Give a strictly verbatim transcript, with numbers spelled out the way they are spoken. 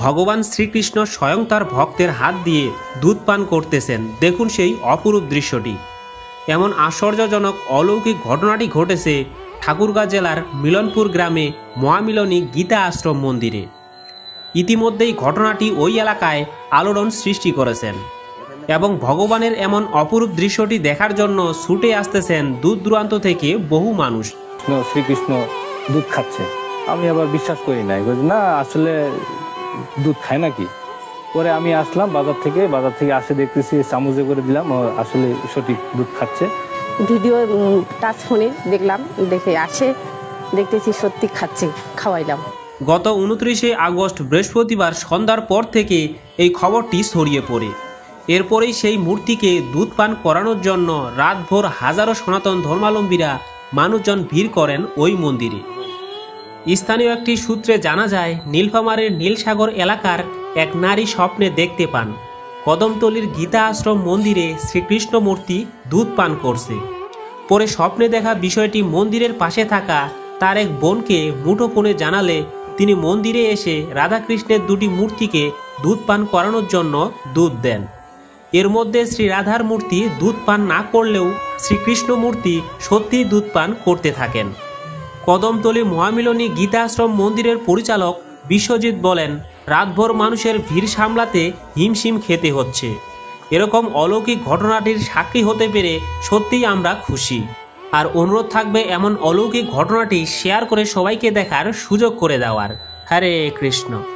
ভগবান শ্রীকৃষ্ণ স্বয়ং তার ভক্তের হাত দিয়ে দুধ পান করতেছেন। দেখুন সেই অপরূপ দৃশ্যটি। এমন আশ্চর্যজনক অলৌকিক ঘটনাটি ঘটেছে ঠাকুরগাঁ জেলার মিলনপুর গ্রামে মহামিলনী গীতা আশ্রম মন্দিরে। ইতিমধ্যেই ঘটনাটি ওই এলাকায় আলোড়ন সৃষ্টি করেছেন এবং ভগবানের এমন অপরূপ দৃশ্যটি দেখার জন্য ছুটে আসতেছেন দূর দূরান্ত থেকে বহু মানুষ। শ্রীকৃষ্ণ দুধ খাচ্ছে, আমি আবার বিশ্বাস করি নাই, না আসলে দুধ খায় নাকি। পরে আমি আসলাম বাজার থেকে, বাজার থেকে আসে দেখতেছি চামচে করে দিলাম, আসলে সঠিক দুধ খাচ্ছে। ভিডিও টাচ ফোনে দেখলাম, দেখে আসে দেখতেছি সত্যি খাচ্ছে, খাওয়াইলাম। গত উনত্রিশে আগস্ট বৃহস্পতিবার সন্ধ্যার পর থেকে এই খবরটি ছড়িয়ে পড়ে। এরপরেই সেই মূর্তিকে দুধ পান করানোর জন্য রাতভর হাজারো সনাতন ধর্মাবলম্বীরা মানুষজন ভিড় করেন ওই মন্দিরে। স্থানীয় একটি সূত্রে জানা যায়, নীলফামারীর নীলসাগর এলাকার এক নারী স্বপ্নে দেখতে পান কদমতলীর গীতা আশ্রম মন্দিরে শ্রীকৃষ্ণ মূর্তি দুধ পান করছে। পরে স্বপ্নে দেখা বিষয়টি মন্দিরের পাশে থাকা তার এক বোনকে মুঠোফোনে জানালে তিনি মন্দিরে এসে রাধাকৃষ্ণের দুটি মূর্তিকে দুধ পান করানোর জন্য দুধ দেন। এর মধ্যে শ্রী রাধার মূর্তি দুধ পান না করলেও শ্রীকৃষ্ণ মূর্তি সত্যিই দুধ পান করতে থাকেন। কদমতলী মহামিলনী গীতা আশ্রম মন্দিরের পরিচালক বিশ্বজিৎ বলেন, রাতভর মানুষের ভিড় সামলাতে হিমশিম খেতে হচ্ছে। এরকম অলৌকিক ঘটনাটির সাক্ষী হতে পেরে সত্যিই আমরা খুশি। আর অনুরোধ থাকবে এমন অলৌকিক ঘটনাটি শেয়ার করে সবাইকে দেখার সুযোগ করে দেওয়ার। হরে কৃষ্ণ।